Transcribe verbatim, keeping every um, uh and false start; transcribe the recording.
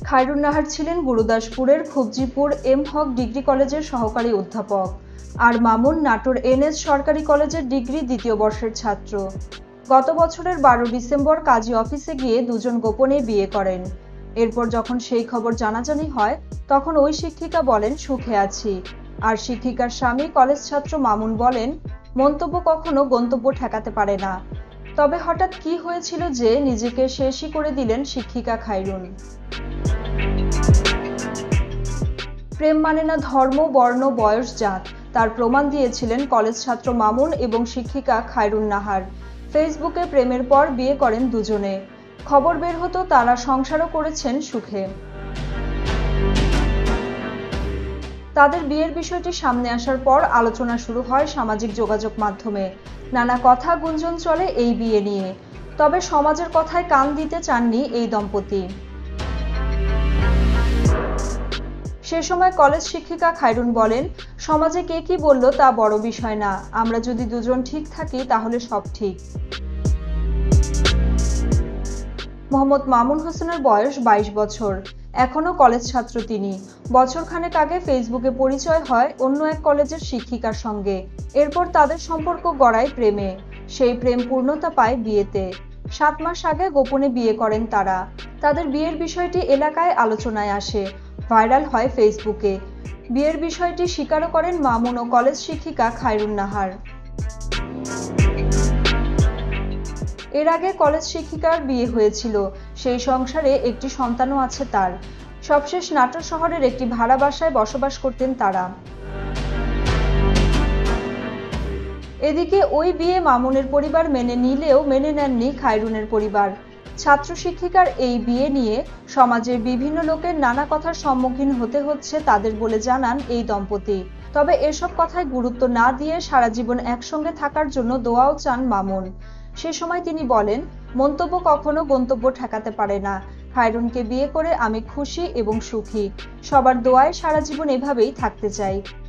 খায়রুন নাহার ছিলেন গুরুদাসপুরের খুবজিপুর এম হক ডিগ্রি কলেজের সহকারী অধ্যাপক, আর মামুন নাটোর এন এস সরকারি কলেজের ডিগ্রি দ্বিতীয় বর্ষের ছাত্র। গত বছরের বারো ডিসেম্বর কাজী অফিসে গিয়ে দুজন গোপনে বিয়ে করেন। এরপর যখন সেই খবর জানাজানি হয়, তখন ওই শিক্ষিকা বলেন সুখে আছি, আর শিক্ষিকার স্বামী কলেজ ছাত্র মামুন বলেন মন্তব্য কখনো গন্তব্য ঠেকাতে পারে না। তবে হঠাৎ কি হয়েছিল যে নিজেকে শেষই করে দিলেন শিক্ষিকা খায়রুন? প্রেম মানে না ধর্ম, বর্ণ, বয়স, জাত, তার প্রমাণ দিয়েছিলেন কলেজ ছাত্র মামুন এবং শিক্ষিকা খায়রুন নাহার। ফেসবুকে প্রেমের পর বিয়ে করেন দুজনে। খবর বের হতো তারা সংসারও করেছেন সুখে। তাদের বিয়ের বিষয়টি সামনে আসার পর আলোচনা শুরু হয় সামাজিক যোগাযোগ মাধ্যমে। নানা কথা গুঞ্জন চলে এই বিয়ে নিয়ে। তবে সমাজের কথায় কান দিতে চাননি এই দম্পতি। সে সময় কলেজ শিক্ষিকা খায়রুন বলেন, সমাজে কে কি বলল তা বড় বিষয় না, আমরা যদি দুজন ঠিক থাকি তাহলে সব ঠিক। মোহাম্মদ মামুন হোসেনের বয়স বাইশ বছর, এখনও কলেজ ছাত্র তিনি। বছরখানেক আগে ফেসবুকে পরিচয় হয় অন্য এক কলেজের শিক্ষিকার সঙ্গে। এরপর তাদের সম্পর্ক গড়ায় প্রেমে। সেই প্রেম পূর্ণতা পায় বিয়েতে। সাত মাস আগে গোপনে বিয়ে করেন তারা। তাদের বিয়ের বিষয়টি এলাকায় আলোচনায় আসে, ভাইরাল হয় ফেসবুকে। বিয়ের বিষয়টি স্বীকারও করেন মামুন ও কলেজ শিক্ষিকা খায়রুন নাহার। এর আগে কলেজ শিক্ষিকার বিয়ে হয়েছিল, সেই সংসারে একটি সন্তানও আছে তার। সবশেষ নাটোর শহরের একটি ভাড়া বাসায় বসবাস করতেন তারা। এদিকে ওই বিয়ে মামুনের পরিবার মেনে নিলেও মেনে নেননি খায়রুনের পরিবার। ছাত্র শিক্ষিকার এই বিয়ে নিয়ে সমাজের বিভিন্ন লোকের নানা কথার সম্মুখীন হতে হচ্ছে তাদের বলে জানান এই দম্পতি। তবে এসব কথায় গুরুত্ব না দিয়ে সারা জীবন একসঙ্গে থাকার জন্য দোয়াও চান মামুন। সে সময় তিনি বলেন, মন্তব্য কখনো গন্তব্য ঠেকাতে পারে না। খায়রুনকে বিয়ে করে আমি খুশি এবং সুখী। সবার দোয়ায় সারা জীবন এভাবেই থাকতে চাই।